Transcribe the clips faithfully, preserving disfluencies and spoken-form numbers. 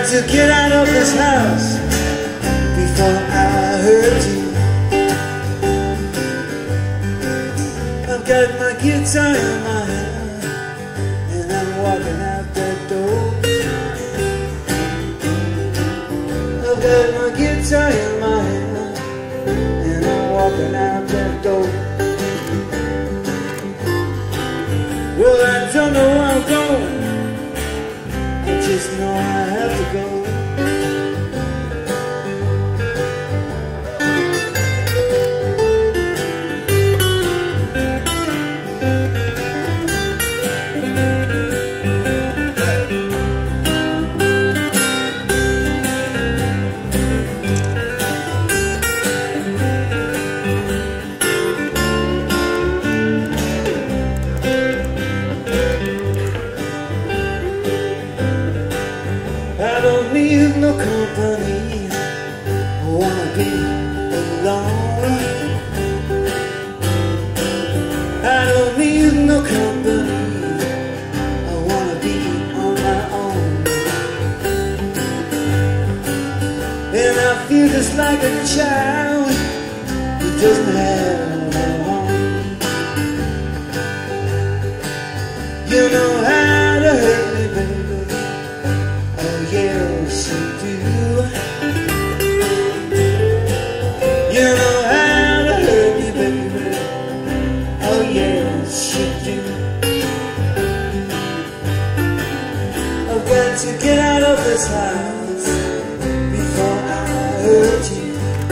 to get out of this house before I hurt you. I've got my guitar in my hand and I'm walking out that door. I've got my guitar in my hand and I'm walking out that door. Well, I don't know where I'm going, I just know I have to go. I don't need no company, I wanna be alone. I don't need no company, I wanna be on my own. And I feel just like a child who doesn't have a home. You know how to hurt me, baby. Yes, you do. You know how to hurt me, baby. Oh, yes, you do. I've got to get out of this house before I hurt you.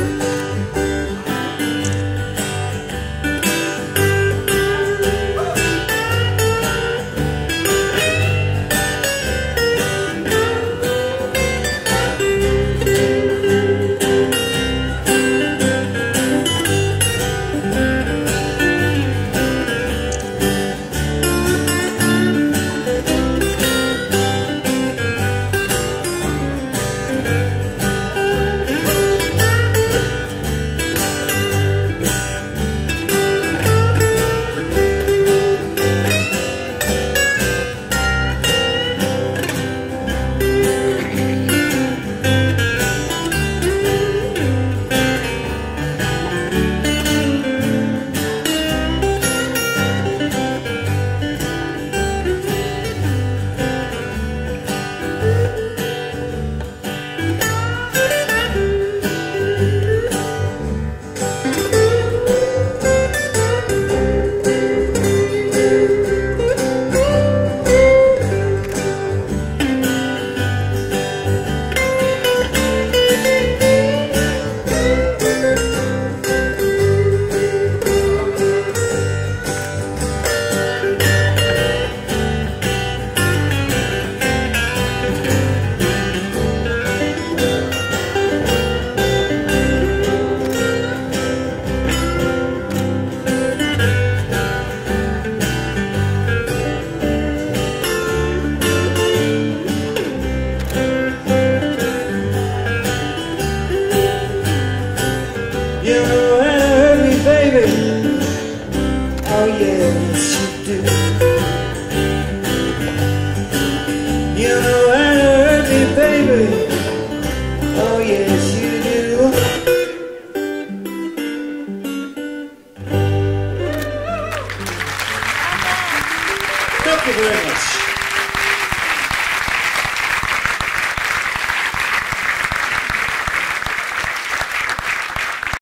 You know how to hurt me, baby. Oh yes, you do. You know how to hurt me, baby. Oh yes, you do. Thank you very much.